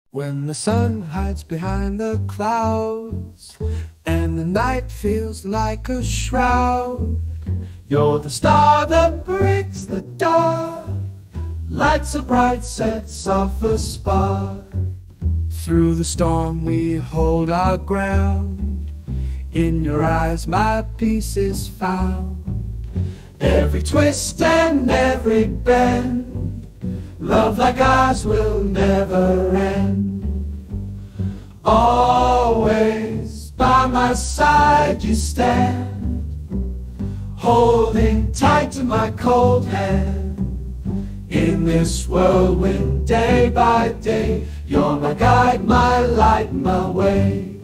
When the sun hides behind the clouds and the night feels like a shroud, you're the star that breaks the dark, lights a bright, sets off a spark. Through the storm we hold our ground, in your eyes my peace is found. Every twist and every bend, love like ours will never end. Always by my side you stand, holding tight to my cold hand. In this whirlwind day by day, you're my guide, my light, my way.